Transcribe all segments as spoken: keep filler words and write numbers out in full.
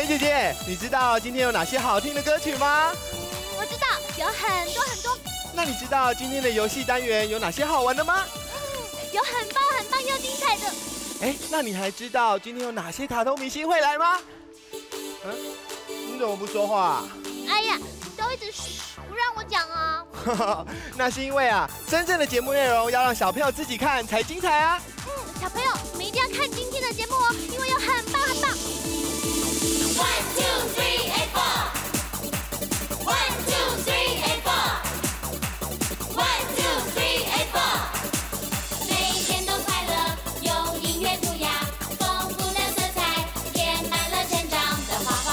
美姐姐，你知道今天有哪些好听的歌曲吗？ 我知道，有很多很多。 那你知道今天的游戏单元有哪些好玩的吗？ 有很棒很棒又精彩的。 哎，那你还知道今天有哪些卡通明星会来吗？嗯，你怎么不说话？ 哎呀，都一直不让我讲啊。 那是因为啊，真正的节目内容要让小朋友自己看才精彩啊。 嗯，小朋友，你们一定要看今天的节目哦，因为有很棒很棒。One two three eight four. One two three eight four. One two three eight four. 每天都快乐，用音乐涂鸦，丰富的色彩，填满了成长的花花。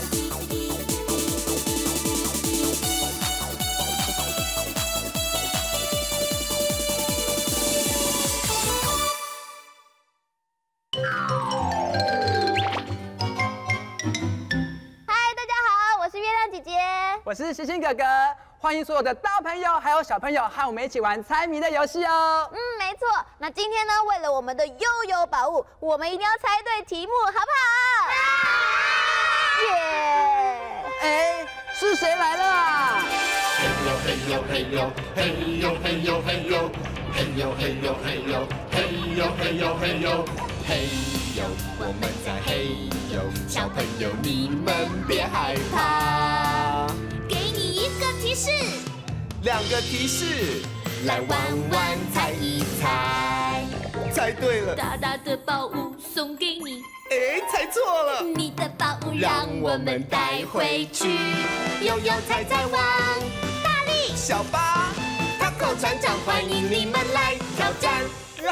我是星星哥哥，欢迎所有的大朋友还有小朋友和我们一起玩猜谜的游戏哦。 嗯，没错。那今天呢，为了我们的悠悠宝物，我们一定要猜对题目，好不好？耶！ 哎，是谁来了啊？ 嘿呦嘿呦嘿呦嘿呦嘿呦嘿呦嘿呦嘿呦嘿呦嘿呦嘿呦嘿呦嘿呦，我们在嘿呦，小朋友你们别害怕。 给你一个提示， 两个提示， 来玩玩猜一猜。 猜对了。 大大的宝物送给你， 哎，猜错了。 你的宝物让我们带回去。悠悠猜猜王， 大力小八， 大口船长欢迎你们来挑战。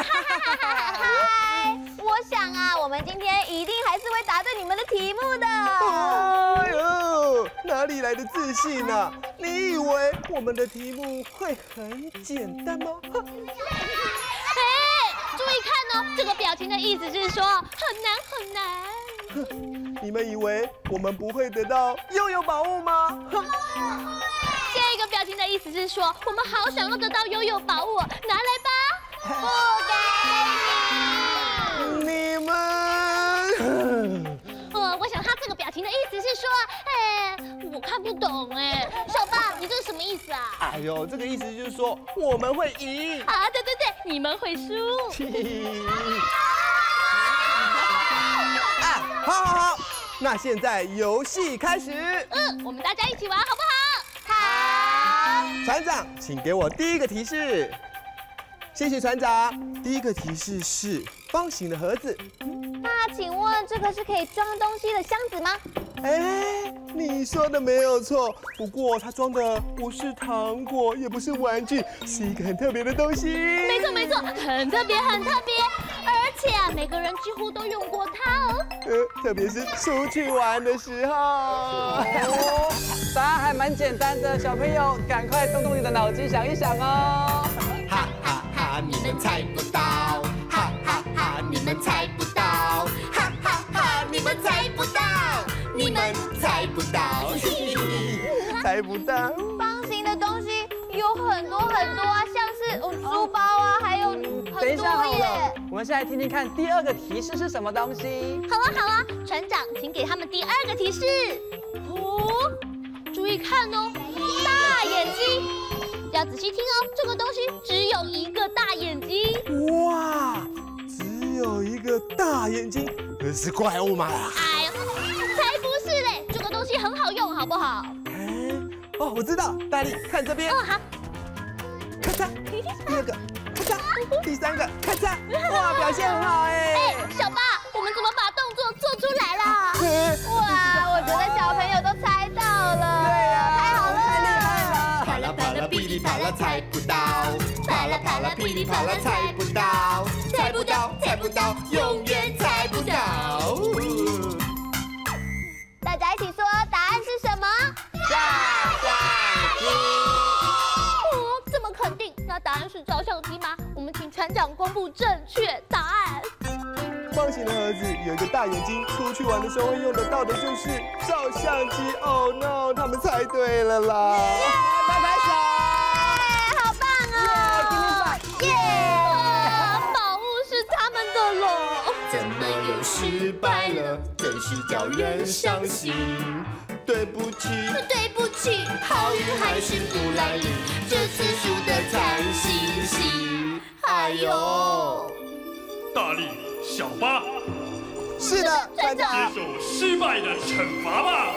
嗨，我想啊，我们今天一定还是会答对你们的题目的。 哎呦，哪里来的自信啊？你以为我们的题目会很简单吗？ 哎，注意看哦，这个表情的意思是说很难很难。 你们以为我们不会得到悠悠宝物吗？ 下一个表情的意思是说，我们好想要得到悠悠宝物，拿来吧。不给你。 你们， 呃，我想他这个表情的意思是说，哎，我看不懂哎，小爸，你这是什么意思啊？ 哎呦，这个意思就是说我们会赢。 啊，对对对，你们会输。 啊，好好好，那现在游戏开始。 嗯，我们大家一起玩好不好？好。 船长，请给我第一个提示。谢谢船长。第一个提示是方形的盒子。 那请问这个是可以装东西的箱子吗？ 哎，你说的没有错，不过它装的不是糖果，也不是玩具，是一个很特别的东西。 没错没错，很特别很特别，而且啊，每个人几乎都用过它哦。 呃，特别是出去玩的时候。 哦，答案还蛮简单的，小朋友赶快动动你的脑筋想一想哦。 哈哈哈，你们猜不到，哈哈哈，你们猜不到，哈哈哈，你们猜不到，你们猜不到， 猜不到。 方形的东西有很多很多啊，像是哦书包啊，还有很多等一下好了耶。， 我们现在听听看第二个提示是什么东西。 好啊好啊，船长，请给他们第二个提示。哦，注意看哦，大眼睛。要仔细听哦，这个东西只有一个大眼睛。 哇，只有一个大眼睛，这是怪物吗？ 哎呀，才不是嘞！这个东西很好用，好不好？ 哎，哦，我知道，大力，看这边。 哦，好。 咔嚓，第二个，咔嚓，第三个，咔嚓。哇，表现很好哎。 哎，小八，我们怎么把动作做出来了？ 哎哇，我觉得小朋友都猜到了。 对呀， 太好了， 太厉害了。 啪啦啪啦噼里啪啦猜不到，啪啦啪啦噼里啪啦猜不到，猜不到猜不到，永远猜不到。 大家一起说答案是什么？ 照相机。 哦，这么肯定，那答案是照相机吗？我们请船长公布正确答案。 方形的盒子有一个大眼睛，出去玩的时候会用得到的就是照相机。Oh no， 他们猜对了啦！ 拍拍手。 好棒哦！耶！宝物是他们的了。 怎么又失败了？怎实叫人伤心。对不起， 对不起， 好运还是不来临，这次输得惨兮兮。哎呦！ 大力、小八， 是的，班长。 接受失败的惩罚吧。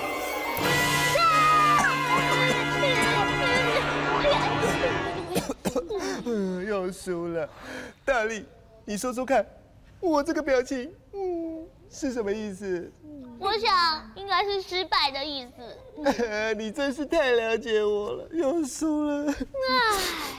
嗯，又输了。大力，你说说看，我这个表情，嗯，是什么意思？ 我想应该是失败的意思。 你真是太了解我了，又输了。 唉。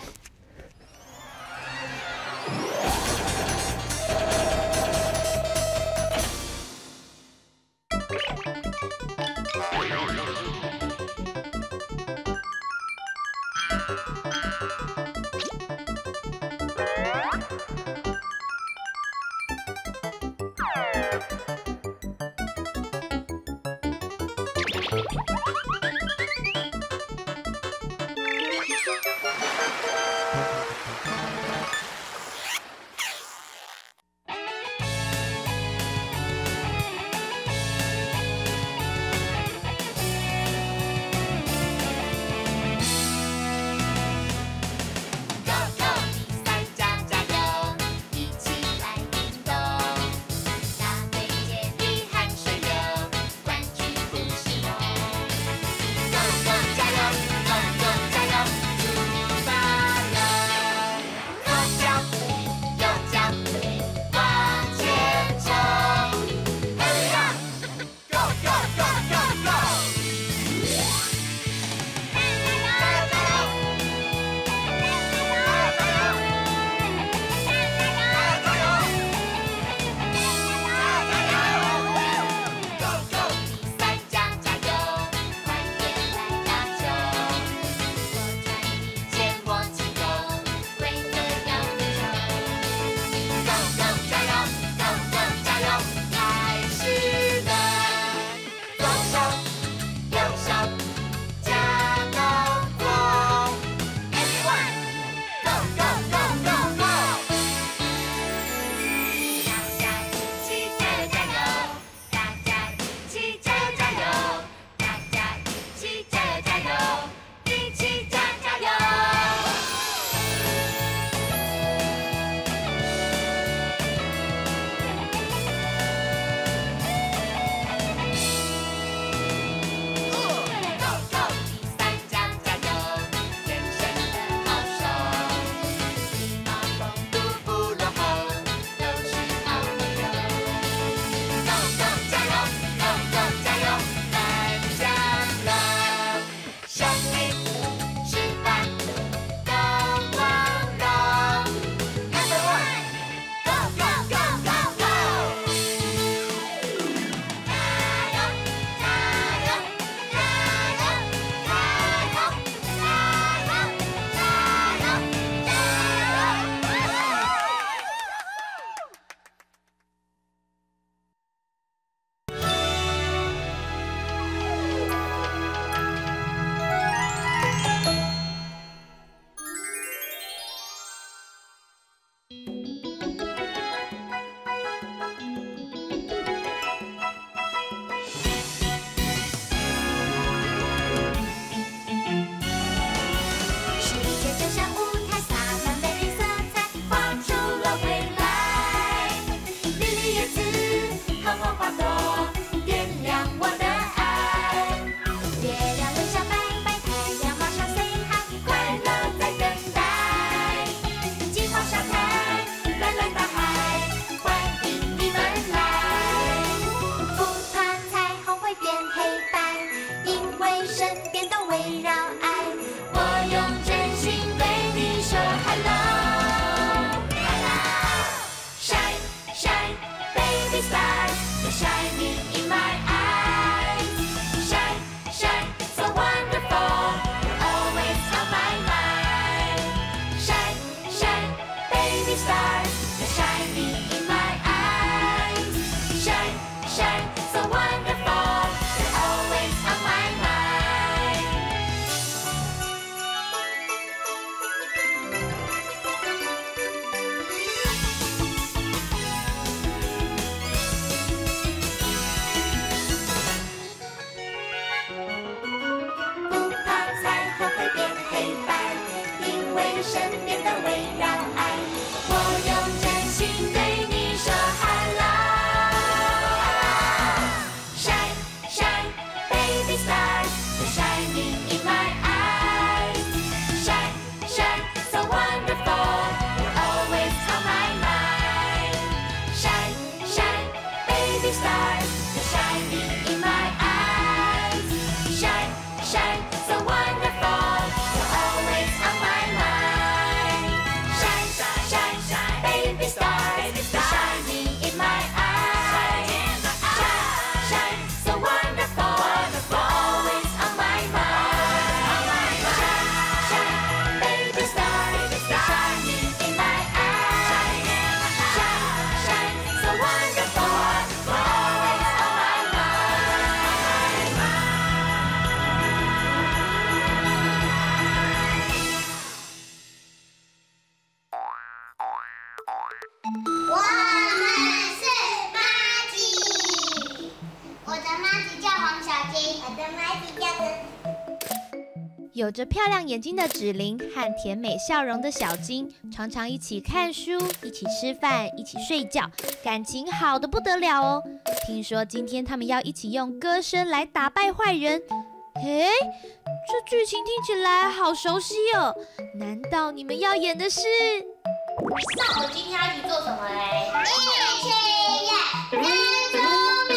有着漂亮眼睛的芷玲和甜美笑容的小金，常常一起看书，一起吃饭，一起睡觉，感情好得不得了哦。听说今天他们要一起用歌声来打败坏人。诶，这剧情听起来好熟悉哦，难道你们要演的是？ 那我们今天要一起做什么嘞？ 一起演人中美。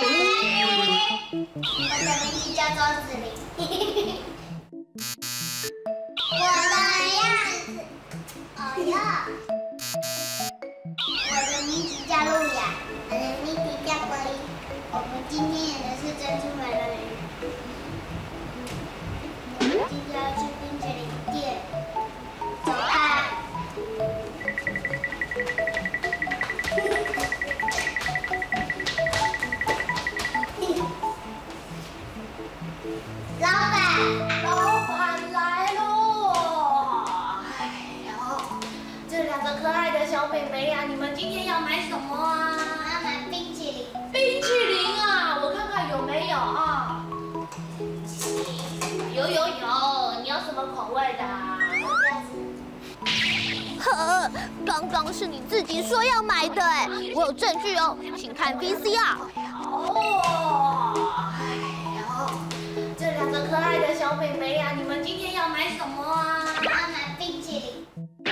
我的名字叫周子玲。 我的样子，哦哟。 我的名字叫路亚。我的名字叫波伊。我们今天演的是珍珠美人鱼。我们今天要去冰淇淋店。走吧。老板，老板来喽！哎呦，这两个可爱的小妹妹呀，你们今天要买什么啊？我要买冰淇淋。冰淇淋啊，我看看有没有啊？有有有，你要什么口味的啊？ 呵，刚刚是你自己说要买的哎，我有证据哦，请看 V C R。 哦，哎呦，这两个可爱的小妹妹呀，你们今天要买什么啊？我要买冰淇淋。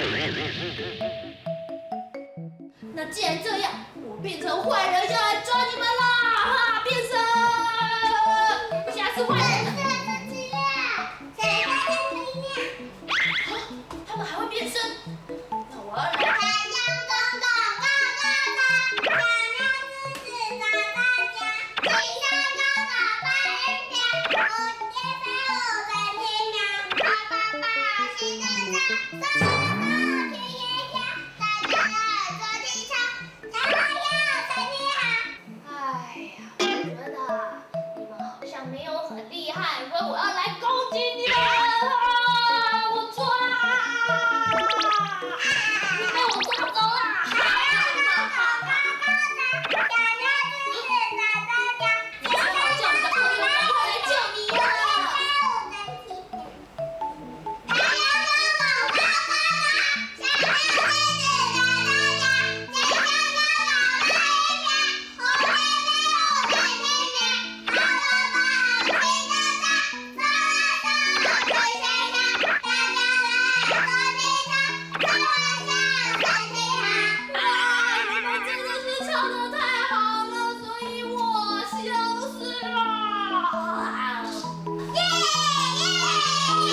那既然这样，我变成坏人要来抓你们啦！哈，变身！下次坏人。他们还会变身？那我要来。太阳公公告告他，想让自己找大家。青山高高白云飘，蝴蝶飞舞在天涯。爸爸爸，新人家，走走田野下，大家来做题唱，才好要才你好。哎呀，我觉得你们好像没有很厉害，所以我要来攻击你们。我抓！你被我抓走了！想要自己找大家，你说好叫你的朋友赶快来救你呀！太阳公公高高大，想要自己找大家，天上高高白云飘，红飞飞舞在天边，好爸爸好听的唱，走啊走，追谁呀？大家来做题唱，开玩笑，身体好。啊！你们真的是唱得太好了，所以我就是了。耶耶耶！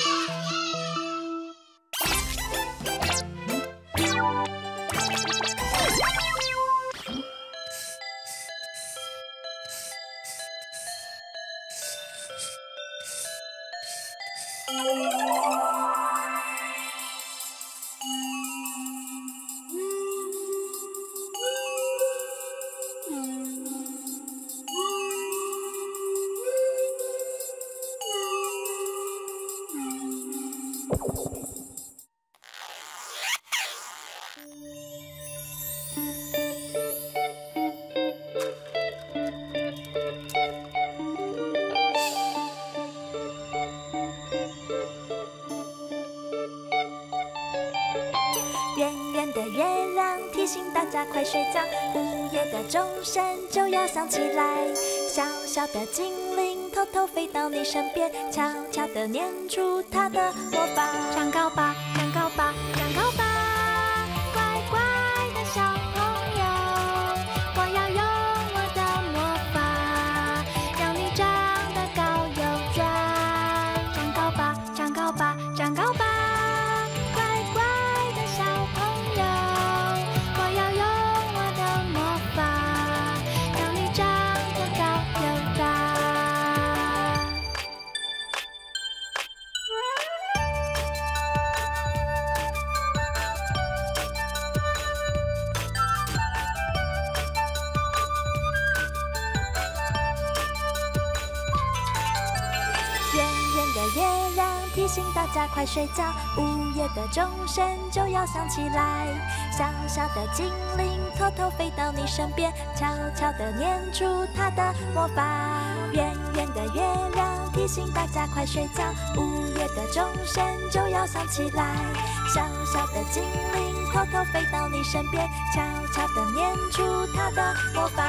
圆圆的月亮提醒大家快睡觉，午夜的钟声就要响起来。小小的精灵偷偷飞到你身边，悄悄地念出它的魔法。长高吧，长高吧，长高吧，乖乖的小朋友，我要用我的魔法，让你长得高又壮。长高吧，长高吧，长高吧。月亮提醒大家快睡觉，午夜的钟声就要响起来。小小的精灵偷偷飞到你身边，悄悄地念出它的魔法。圆圆的月亮提醒大家快睡觉，午夜的钟声就要响起来。小小的精灵偷偷飞到你身边，悄悄地念出它的魔法。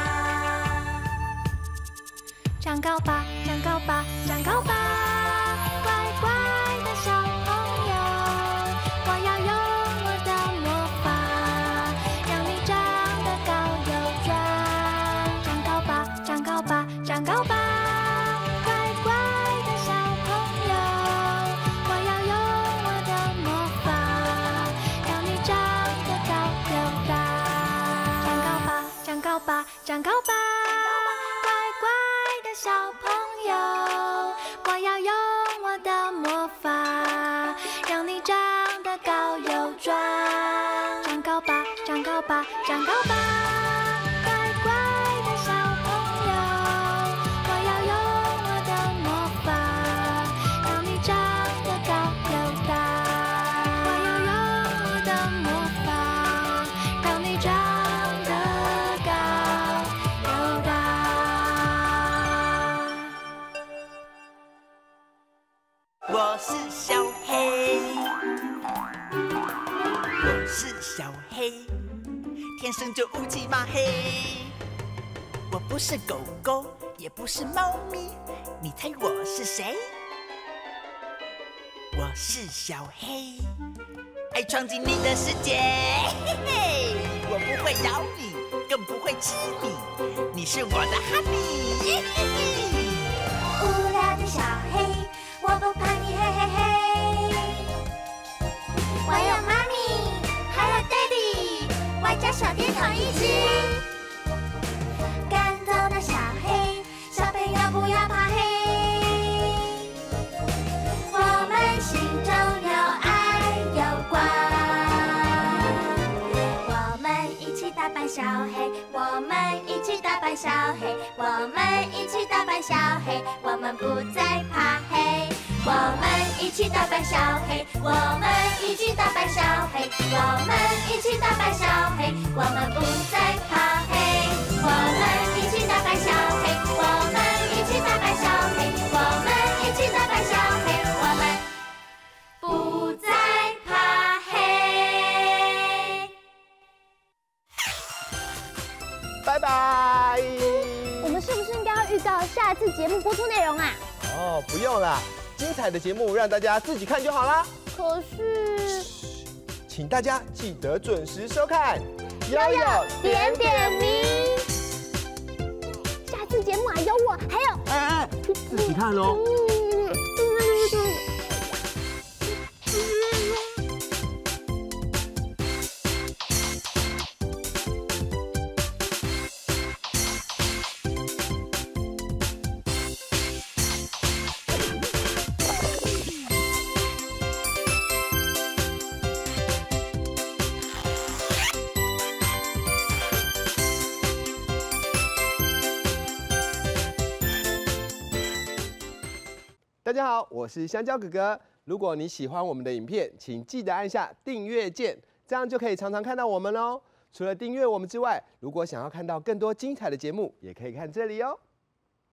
长高吧，长高吧，长高吧，乖乖的小朋友，我要用我的魔法，让你长得高又壮。长高吧，长高吧，长高吧，乖乖的小朋友，我要用我的魔法，让你长得高又大。长高吧，长高吧，长高吧。小朋友，我要用我的魔法，让你长得高又壮。长高吧，长高吧，长高吧，乖乖的小朋友，我要用我的魔法，让你长得高又大。我要用我的魔法，让你长得高又大。 我是小黑，我是小黑，天生就乌漆嘛黑。我不是狗狗，也不是猫咪，你猜我是谁？我是小黑，爱闯进你的世界，嘿嘿，我不会咬你，更不会吃你，你是我的哈尼，嘿嘿。 无聊的小黑。我不怕你，嘿嘿嘿！我有妈咪，还有 daddy， 外加小电筒一只。赶走的小黑，小朋友不要怕黑。我们心中有爱有光，我们一起打败小黑，我们一起打败小黑，我们一起打败小黑，我们不再怕黑。我们一起打败小黑，我们一起打败小黑，我们一起打败小黑，我们不再怕黑。我们一起打败小黑，我们一起打败小黑，我们一起打败小黑，我们不再怕黑。 拜拜。 我们是不是应该要预告下次节目播出内容啊？ 哦，不用啦。精彩的节目让大家自己看就好啦。 可是， 请大家记得准时收看《悠悠点点名》。下次节目啊，有我，还有哎哎，自己看哦。大家好，我是香蕉哥哥。如果你喜欢我们的影片，请记得按下订阅键，这样就可以常常看到我们喽。除了订阅我们之外，如果想要看到更多精彩的节目，也可以看这里哦。